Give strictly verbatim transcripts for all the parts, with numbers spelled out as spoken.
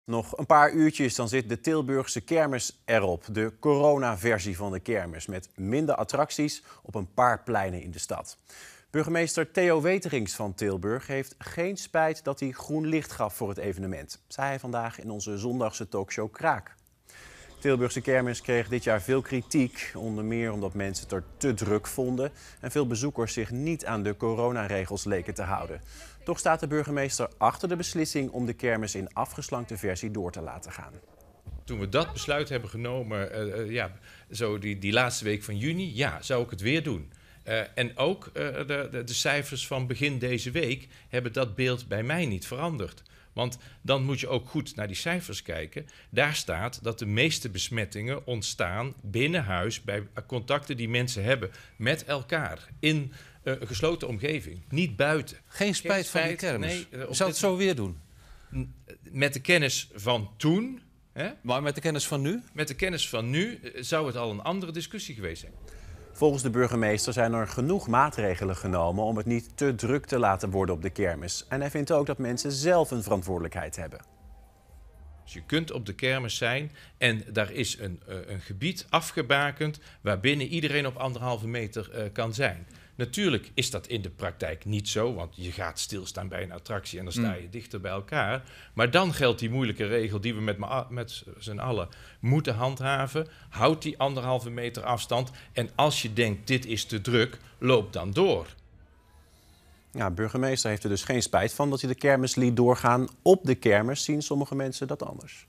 Nog een paar uurtjes, dan zit de Tilburgse kermis erop. De coronaversie van de kermis, met minder attracties op een paar pleinen in de stad. Burgemeester Theo Weterings van Tilburg heeft geen spijt dat hij groen licht gaf voor het evenement, zei hij vandaag in onze zondagse talkshow Kraak. De Tilburgse kermis kreeg dit jaar veel kritiek, onder meer omdat mensen het er te druk vonden en veel bezoekers zich niet aan de coronaregels leken te houden. Toch staat de burgemeester achter de beslissing om de kermis in afgeslankte versie door te laten gaan. Toen we dat besluit hebben genomen, uh, uh, ja, zo die, die laatste week van juni, ja, zou ik het weer doen. Uh, en ook uh, de, de, de cijfers van begin deze week hebben dat beeld bij mij niet veranderd. Want dan moet je ook goed naar die cijfers kijken. Daar staat dat de meeste besmettingen ontstaan binnen huis bij contacten die mensen hebben met elkaar in uh, een gesloten omgeving, niet buiten. Geen spijt, Geen spijt van de kermis? Nee, uh, Je zou het zo weer doen? Met de kennis van toen, hè? Maar met de kennis van nu? Met de kennis van nu uh, zou het al een andere discussie geweest zijn. Volgens de burgemeester zijn er genoeg maatregelen genomen om het niet te druk te laten worden op de kermis. En hij vindt ook dat mensen zelf een verantwoordelijkheid hebben. Dus je kunt op de kermis zijn en daar is een, uh, een gebied afgebakend waarbinnen iedereen op anderhalve meter uh, kan zijn. Natuurlijk is dat in de praktijk niet zo, want je gaat stilstaan bij een attractie en dan sta je dichter bij elkaar. Maar dan geldt die moeilijke regel die we met, met z'n allen moeten handhaven. Houd die anderhalve meter afstand en als je denkt dit is te druk, loop dan door. Ja, de burgemeester heeft er dus geen spijt van dat hij de kermis liet doorgaan. Op de kermis zien sommige mensen dat anders.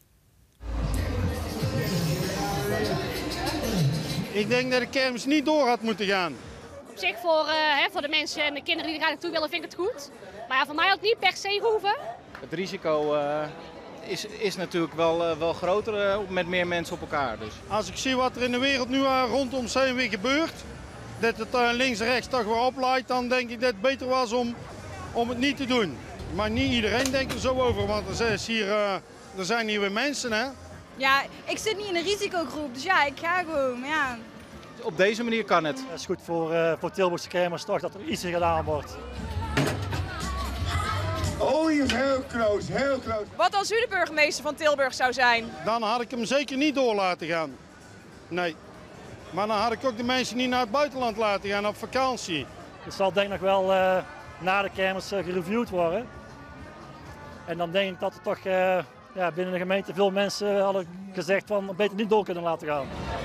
Ik denk dat de kermis niet door had moeten gaan. Op zich voor, uh, hè, voor de mensen en de kinderen die er graag naartoe willen vind ik het goed. Maar ja, voor mij had het niet per se hoeven. Het risico uh, is, is natuurlijk wel, uh, wel groter uh, met meer mensen op elkaar. Dus. Als ik zie wat er in de wereld nu uh, rondom zijn weer gebeurt, dat het uh, links en rechts toch weer oplaait, dan denk ik dat het beter was om, om het niet te doen. Maar niet iedereen denkt er zo over, want er, is hier, uh, er zijn hier weer mensen. Hè? Ja, ik zit niet in een risicogroep, dus ja, ik ga gewoon, ja. Op deze manier kan het. Het is goed voor, uh, voor Tilburgse kermis toch dat er iets gedaan wordt. Oh, die is heel close, heel close. Wat als u de burgemeester van Tilburg zou zijn? Dan had ik hem zeker niet door laten gaan. Nee. Maar dan had ik ook de mensen niet naar het buitenland laten gaan op vakantie. Het zal denk ik nog wel uh, na de kermis uh, gereviewd worden. En dan denk ik dat er toch uh, ja, binnen de gemeente veel mensen hadden gezegd van beter niet door kunnen laten gaan.